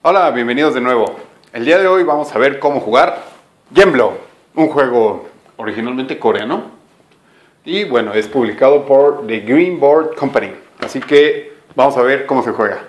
Hola, bienvenidos de nuevo. El día de hoy vamos a ver cómo jugar Gemblow, un juego originalmente coreano y bueno, es publicado por The Green Board Company. Así que vamos a ver cómo se juega.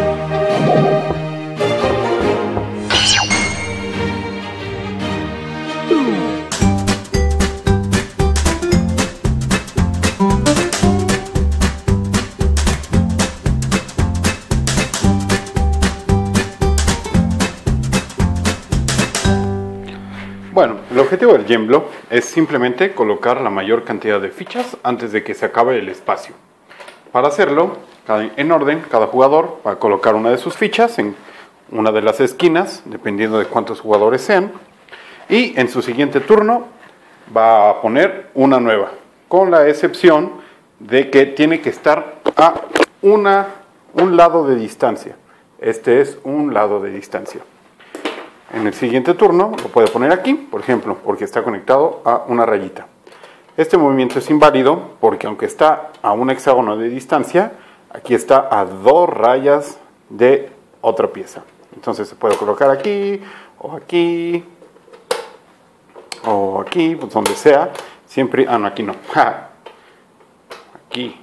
Bueno, el objetivo del Gemblow es simplemente colocar la mayor cantidad de fichas antes de que se acabe el espacio. Para hacerlo, en orden, cada jugador va a colocar una de sus fichas en una de las esquinas, dependiendo de cuántos jugadores sean, y en su siguiente turno va a poner una nueva, con la excepción de que tiene que estar a un lado de distancia. Este es un lado de distancia. En el siguiente turno lo puede poner aquí, por ejemplo, porque está conectado a una rayita. Este movimiento es inválido porque aunque está a un hexágono de distancia, aquí está a 2 rayas de otra pieza. Entonces se puede colocar aquí, o aquí, o aquí, pues donde sea. Siempre, no, aquí no. Aquí.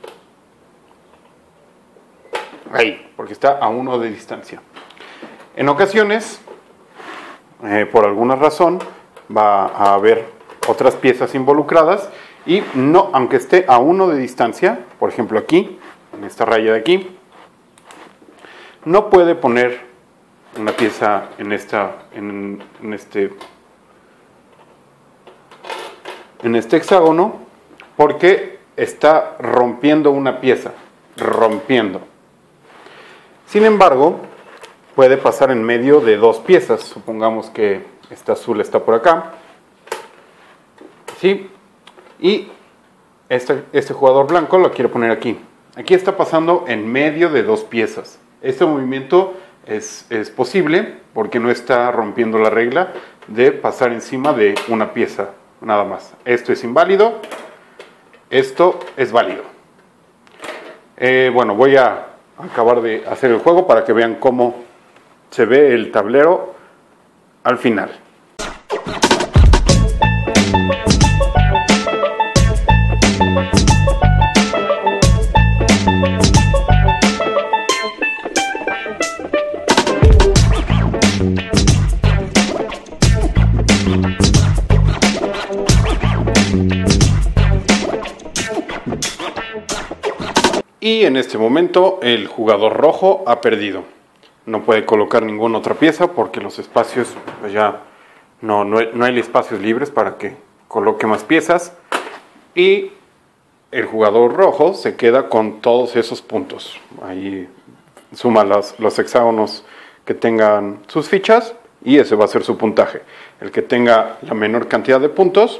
Ahí, porque está a 1 de distancia. En ocasiones, por alguna razón, va a haber otras piezas involucradas y no, aunque esté a 1 de distancia, por ejemplo aquí, en esta raya de aquí, no puede poner una pieza en este hexágono porque está rompiendo una pieza, rompiendo. Sin embargo, puede pasar en medio de 2 piezas. Supongamos que esta azul está por acá. ¿Sí? Y este jugador blanco lo quiere poner aquí. Aquí está pasando en medio de 2 piezas. Este movimiento es posible porque no está rompiendo la regla de pasar encima de una pieza, nada más. Esto es inválido. Esto es válido. Bueno, voy a acabar de hacer el juego para que vean cómo se ve el tablero al final. Y en este momento el jugador rojo ha perdido. No puede colocar ninguna otra pieza porque los espacios, pues ya no hay espacios libres para que coloque más piezas. Y el jugador rojo se queda con todos esos puntos. Ahí suma los hexágonos que tengan sus fichas y ese va a ser su puntaje. El que tenga la menor cantidad de puntos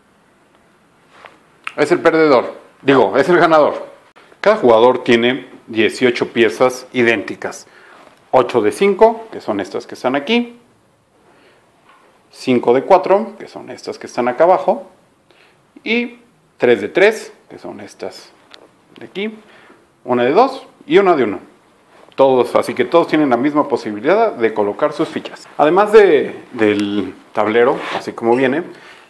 es el perdedor. Es el ganador. Cada jugador tiene 18 piezas idénticas. 8 de 5, que son estas que están aquí. 5 de 4, que son estas que están acá abajo. Y 3 de 3, que son estas de aquí. 1 de 2 y 1 de 1. Todos, así que todos tienen la misma posibilidad de colocar sus fichas. Además del tablero, así como viene,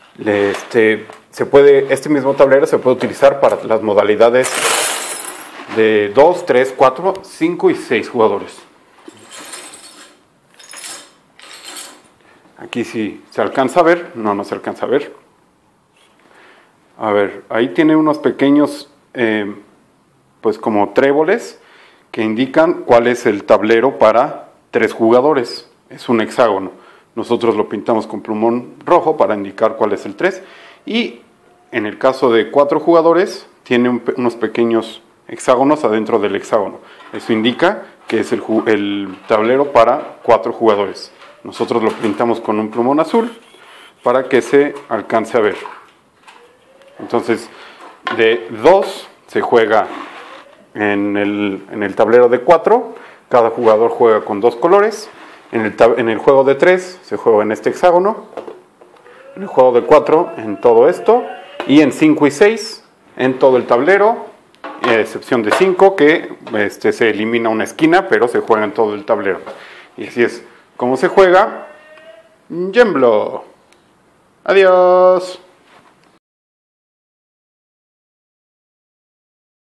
este mismo tablero se puede utilizar para las modalidades de 2, 3, 4, 5 y 6 jugadores. Aquí sí se alcanza a ver, no se alcanza a ver. A ver, ahí tiene unos pequeños, pues como tréboles, que indican cuál es el tablero para 3 jugadores. Es un hexágono. Nosotros lo pintamos con plumón rojo para indicar cuál es el 3. Y en el caso de 4 jugadores, tiene unos pequeños hexágonos adentro del hexágono. Eso indica que es el tablero para 4 jugadores. Nosotros lo pintamos con un plumón azul para que se alcance a ver. Entonces, de 2 se juega en el tablero de 4. Cada jugador juega con 2 colores. En el juego de 3 se juega en este hexágono. En el juego de 4 en todo esto. Y en 5 y 6 en todo el tablero. A excepción de 5 que se elimina una esquina, pero se juega en todo el tablero. Y así es como se juega Gemblo. Adiós.